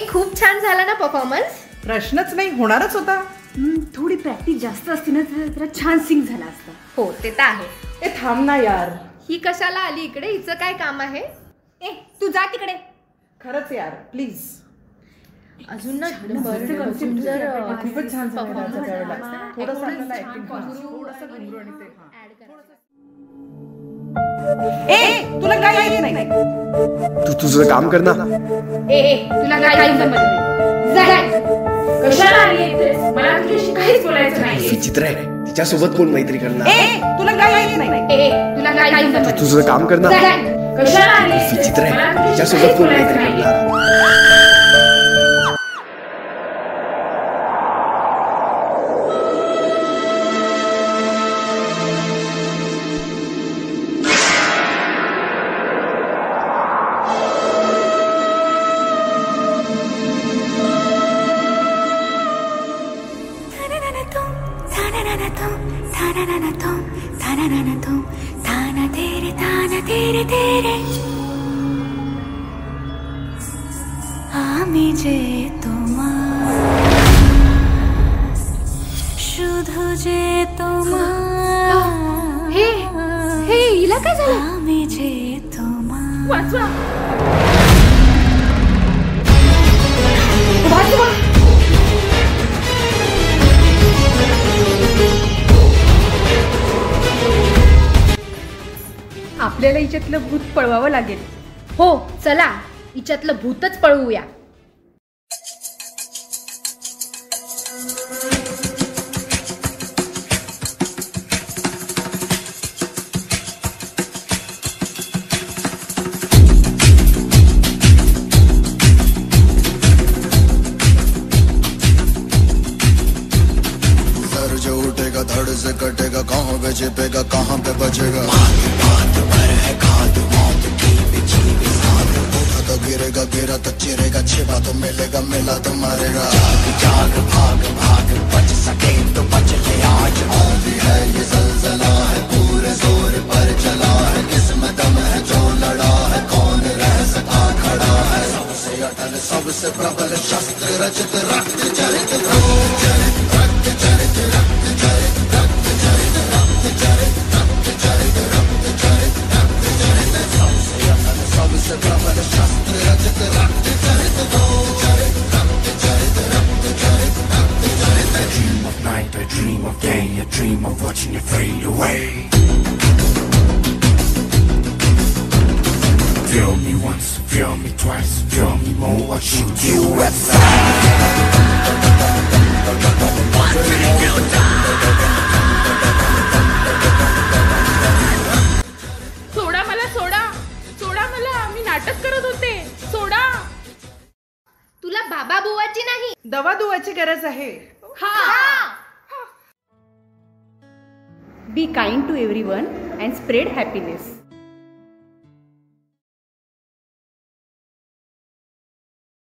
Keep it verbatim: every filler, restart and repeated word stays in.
खूप छान झाला ना परफॉर्मन्स. प्रश्नच नाही, होणारच होता. थोडी प्रॅक्टिस जास्त असती ना तर छान सिंग झाला असता. हो ते तर आहे. ए थांब ना यार, ही कशाला आली इकडे? हिचं काय काम आहे? ए तू जा तिकडे. खरंच यार प्लीज. अजून ना खूपच छान झालं. ए तुला काय येत नाही? तू तुझं काम कर ना. ए तुला काय जमत नाही. जा. कशाला आली इथे? मला तुझ्याशी काहीच बोलायचं नाही. विचित्र आहे, तिच्यासोबत कोण मैत्री करणार? ए तुला काय येत नाही? ए तुला काय जमत नाही. तुझं काम कर ना. कशाला आली इथे? विचित्र आहे, तिच्यासोबत कोण मैत्री करणार? আমি যে তোমার, শুধু যে তোমার. हे हे हिला काय झालं? আমি যে তোমার. वाचवा. आपल्याला हिच्यातलं भूत पळवावं लागेल. हो चला, हिच्यातलं भूतच पळवूया. जो उठेगा धड़ से कटेगा, कहाँ पे छिपेगा कहाँ पे बचेगा. उठा तो गिरेगा, गिरा तो चिरेगा, छिपा तो मिलेगा, मिला तो मारेगा. जाग भाग भाग बच सके तो बच ले आज. भी है ये ज़लज़ला है, पूरे जोर पर चला है. किस्मत दम है जो लड़ा है, कौन रह सका खड़ा है. सबसे अटल सबसे प्रबल शस्त्र रचित रक्त चरित रक्त चरित रक्त चरित रक्त चरित रक्त चरित रक्त चरित रक्त चरित रक्त चरित रक्त चरित. सबसे अटल सबसे प्रबल शस्त्र रचित रक्त चरित रक्त चरित रक्त चरित रक्त चरित रक्त चरित. I dream of night, I dream of day, I dream of watching you fade away. Feel me once, feel me twice, feel me more, I'll shoot you at sight. सोडा मला, सोडा सोडा मला, मी नाटक करत होते. सोडा. तुला बाबा बुवाची नाही, दवा दुवाची गरज आहे. हा. Be kind to everyone and spread happiness.